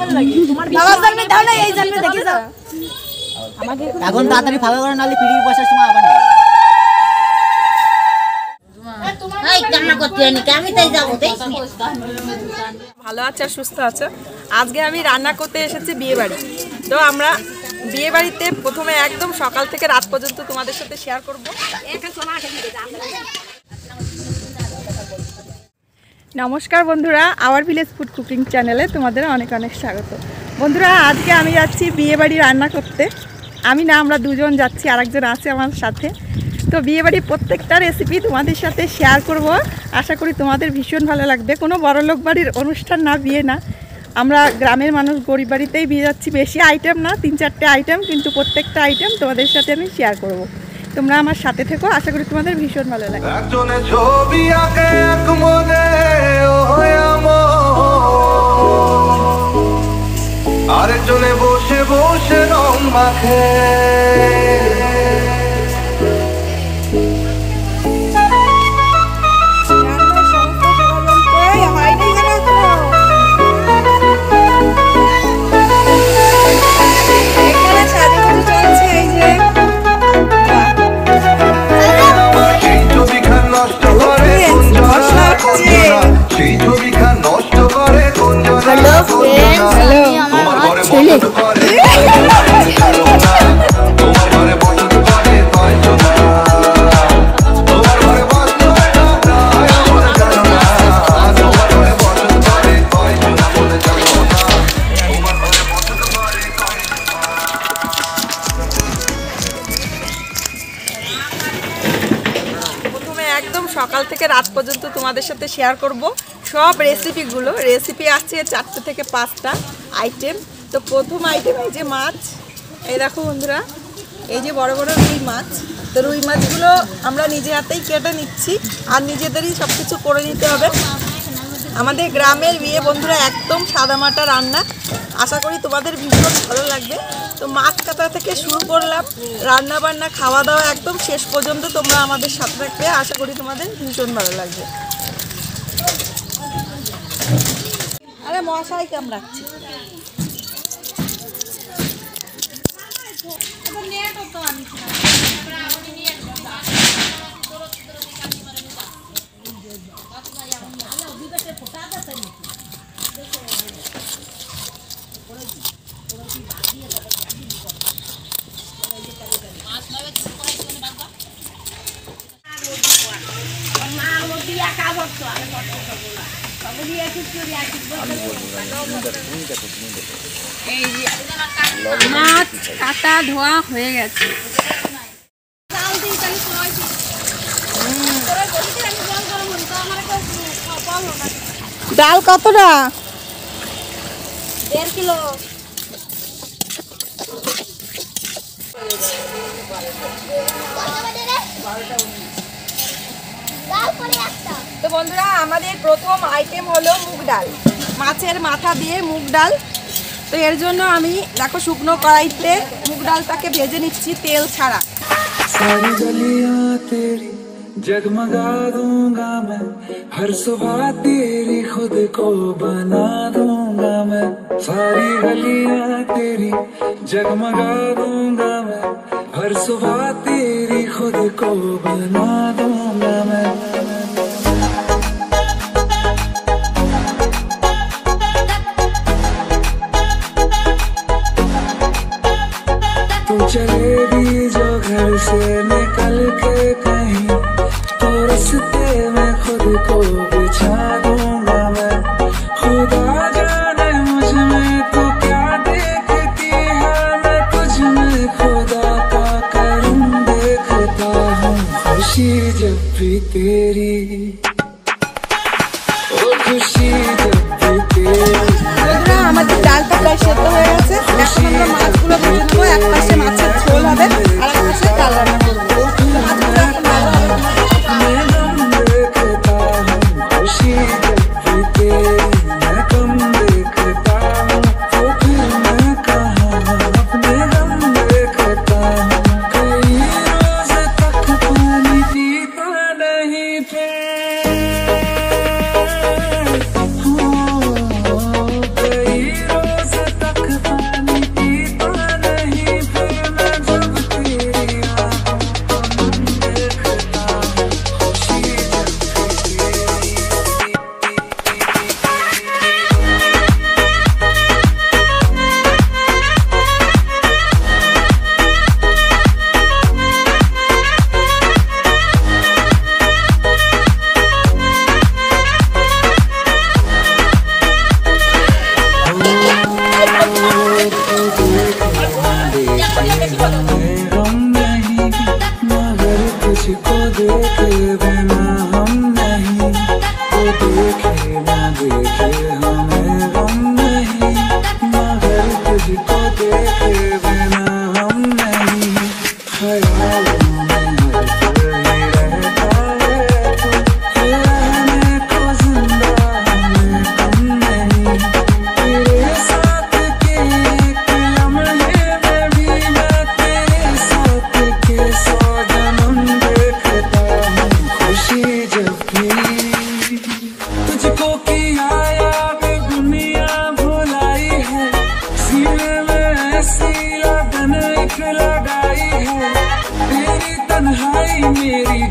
এখন তাড়াতাড়ি ফাঁকা করে নালে ফিরিয়ে বসার সময় আবার ভালো আছে আর সুস্থ আছে। আজকে আমি রান্না করতে এসেছি বিয়ে বাড়ি। তো আমরা বিয়ে বাড়িতে প্রথমে একদম সকাল থেকে রাত পর্যন্ত তোমাদের সাথে শেয়ার করব। নমস্কার বন্ধুরা, আওয়ার ভিলেজ ফুড কুকিং চ্যানেলে তোমাদের অনেক অনেক স্বাগত। বন্ধুরা, আজকে আমি যাচ্ছি বিয়ে বাড়ি রান্না করতে। আমি না, আমরা দুজন যাচ্ছি, আরেকজন আছে আমার সাথে। তো বিয়েবাড়ির প্রত্যেকটা রেসিপি তোমাদের সাথে শেয়ার করব। আশা করি তোমাদের ভীষণ ভালো লাগবে। কোনো বড়লোক বাড়ির অনুষ্ঠান না, বিয়ে না, আমরা গ্রামের মানুষ, গরিব বাড়িতেই বিয়ে যাচ্ছি। বেশি আইটেম না, 3-4টে আইটেম, কিন্তু প্রত্যেকটা আইটেম তোমাদের সাথে আমি শেয়ার করব। তোমরা আমার সাথে থেকো, আশা করি তোমাদের ভীষণ ভালো লাগবে। আরেকজনে বসে বসে রং মাখে, সেই ছবিখান নষ্ট করে কোন জনা তোমার ঘরে বসত করে, তোমার ঘরে বসত করে তাই জন্য, তোমার ঘরে বসত করে তাই আমরা জানো না, তোমার ঘরে বসত করে তাই জন্য বলে জানো না, তোমার ঘরে বসত করে তাই প্রথমে একদম সকাল থেকে রাত পর্যন্ত তোমাদের সাথে শেয়ার করব সব রেসিপিগুলো। রেসিপি আছে 4 থেকে 5টা আইটেম। তো প্রথম আইটেম এই যে মাছ, এই দেখো বন্ধুরা, এই যে বড় বড় রুই মাছ। তো রুই মাছগুলো আমরা নিজে হাতেই কেটে নিচ্ছি, আর নিজেদেরই সব কিছু করে নিতে হবে। আমাদের গ্রামের বিয়ে বন্ধুরা, একদম সাদামাটা রান্না। আশা করি তোমাদের ভীষণ ভালো লাগবে। তো মাছ কাটা থেকে শুরু করলাম, রান্না বান্না, খাওয়া দাওয়া, একদম শেষ পর্যন্ত তোমরা আমাদের সাথে থাকবে। আশা করি তোমাদের ভীষণ ভালো লাগবে। আরে মশাই কামড়াচ্ছে। মাছ কাটা ধোয়া হয়ে গেছে। ডাল কতটা? 1.5 কিলো। তো বন্ধুরা, আমাদের প্রথম আইটেম হলো মুগ ডাল। মাছের মাথা দিয়ে মুগ ডাল। তো এর জন্য আমি দেখো শুকনো কড়াইতে মুগ ডালটাকে ভেজে নিচ্ছি তেল ছাড়া। सारी गलियां तेरी जगमगा दूंगा मैं, हर सुबह तेरी खुद को बना दूंगा मैं, सारी गलियां तेरी जगमगा दूंगा मैं, हर सुबह तेरी खुद को बना दूंगा मैं। तू चलेगी जो घर से निकल के कहीं, तो रास्ते में खुद को बिछा दूंगा मैं, खुदा जाने मुझ में तू क्या देखती है, मैं तुझ में खुदा का करम देखता हूँ, खुशी जब भी तेरी, ओ खुशी जब भी तेरी। আমাদের ডালটা প্রায় সেদ্ধ হয়ে গেছে। এখন আমরা মাছগুলো ভেজে নেবো। এক পাশে মাছের ঝোল হবে, আর এক পাশে ডাল রান্না করবো। মাছগুলো এখন ভালো হবে।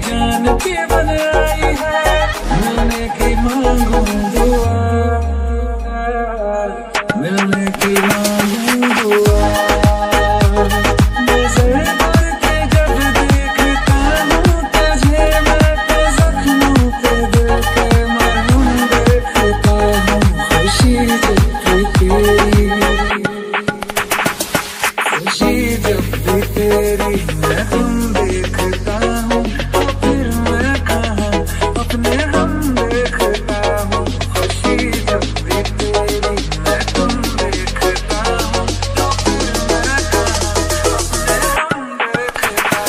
जान की बन आई है, मिलने की मांगू दुआ, मिलने की मांगू दुआ। नजर करके जब देखता हूँ तुझे, मैं तो जख्मों पे दिल के मरहम देखता हूँ। खुशी जब भी तेरी, खुशी जब भी तेरी मैं तुम देखता हूँ, तो फिर मैं कहाँ अपने हम देखता हूँ। खुशी जब भी तेरी मैं तुम देखता हूँ, तो फिर मैं कहाँ अपने हम देखता हूँ।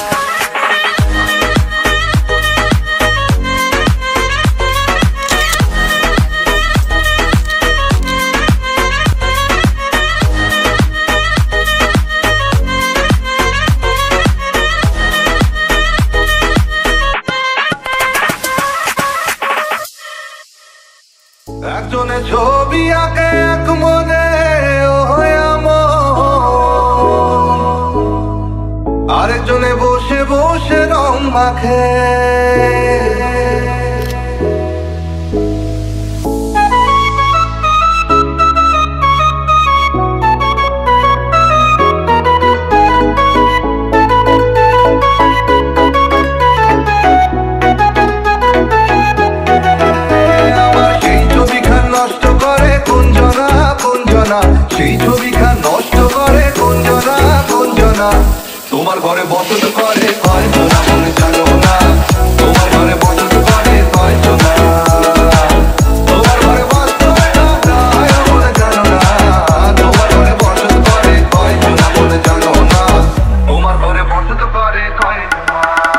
একজনে ছবি আঁকে এক মনে আরেকজনে বসে বসে রং মাখে। সেই ছবিখান নষ্ট করে কুঞ্জনা কুঞ্জনা, তোমার ঘরে বসত করে কয়জনা মনে জানো না, তোমার ঘরে বসত করে কয়জনা, তোমার ঘরে বসত মনে জানো না, তোমার ঘরে বসত করে কয়জনা মনে জানো না, তোমার ঘরে বসত করে কয়জনা।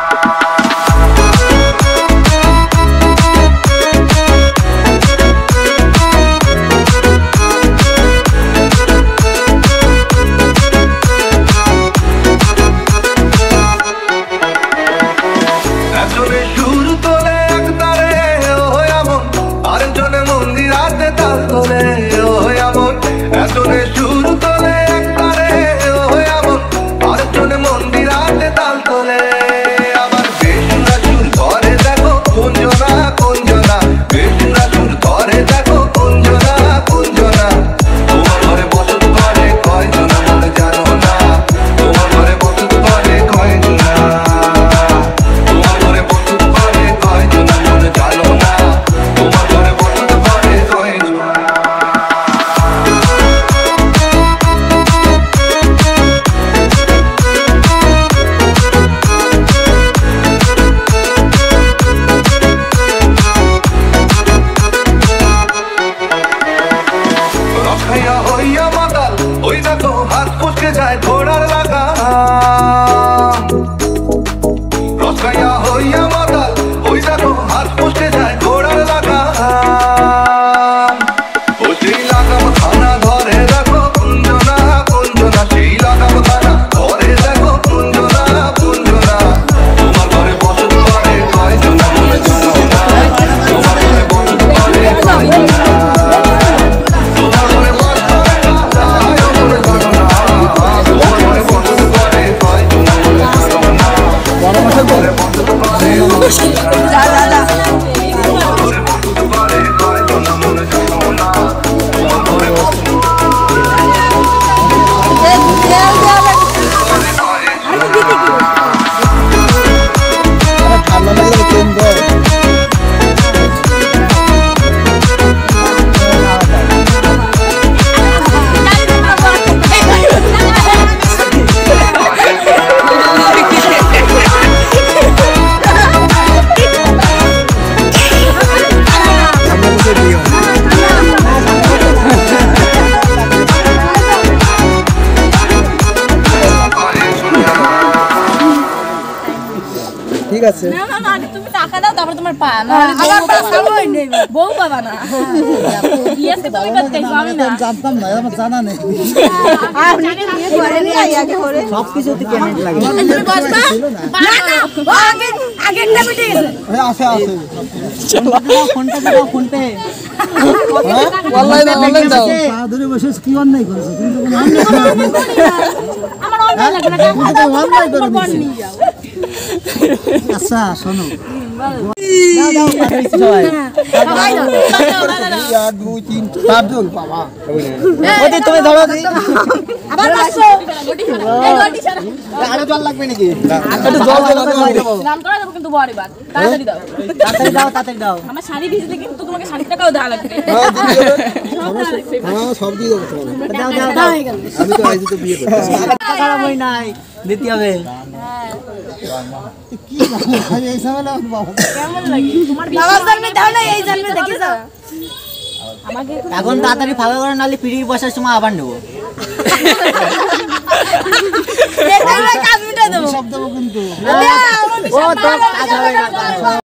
একজনে সুর তোলে একবারে এমন, আরেকজনে মন্দিরাতে তাল তোলে। আবার বেসুরা সুর করে দেখো কুঞ্জনা কুঞ্জনা, বেসুরা সুর করে দেখো কুঞ্জনা কুঞ্জনা, তোমার ঘরে বসত করে কয়জনা মনে জানো না, তোমার ঘরে বসত করে কয়জনা, তোমার ঘরে বসত করে কয়জনা মনে জানো না, তোমার ঘরে বসত করে কয়জনা। রখাইয়া হইয়া মাতাল ওই দেখো হাত কুচকে যায় ঘোড়ার লাগা, রখাইয়া হইয়া মাতাল ওই দেখো হাত কুচকে যায় ঘোড়ার লাগা, ও সেই লাগাম খানা ধরে দেখো কুঞ্জনা কুঞ্জনা, সেই লাগাম খানা ধরে দেখো কুঞ্জনা কুঞ্জনা, তোমার ঘরে বসত করে কয়জনা মনে জানো না, তোমার ঘরে বসত করে কয়জনা, তোমার ঘরে বসত করে মনে জানো না, তোমার ঘরে বসত করে কয়জনা মনে জানো না, তোমার ঘরে বসত করে ঠিক আছে। না না না তুমি টাকা দাও তারপর তোমার পা না আবার পাবই নেই বউ পাবা না বিয়েতে তুমি করতে আমি না জানতাম না, আমার জানা নেই। আপনি বিয়ে করেন আগে করে সব কিছুতে পেমেন্ট লাগে। তুমি বসবা না না আগে আগেরটা মিটে গেছে। আছে আছে ফোনটা দাও, ফোন পে। অনলাইন অনলাইন দাও। পা ধরে বসে কি অন্যায় করেছো তুমি? তো আমার অনলাইন লাগে না, টাকা দাও অনলাইন করে নিয়ে যাও। আচ্ছা শোনো দাও দাও তাড়াতাড়ি সবাই এক দুই তিন চারজন বাবা ওদের তুমি ধরো আবার 500 এই গটি ছাড়া আরো জল লাগবে নাকি একটু জল দাও নাম করে দেবো কিন্তু বড় এবার তাড়াতাড়ি দাও তাড়াতাড়ি দাও আমার শাড়ি ভিজলে কিন্তু তোমাকে 60 টাকাও দেওয়া লাগবে হ্যাঁ সব দিয়ে দেবো তোমাকে দাও দাও দাও আমি তো আইজি তো বিয়ে করতে টাকা খারাপ হই নাই দিতে হবে কি এই সময় না বাবা কেমন লাগে তোমার বাবার জন্মে দাও না এই জন্মে দেখিস আমাকে এখন তাড়াতাড়ি ফাঁকা করে নালে পিড়ির বসার সময় আবার নেবো কাজ মিটা দেবো সব দেবো কিন্তু ও তো কাজ হবে না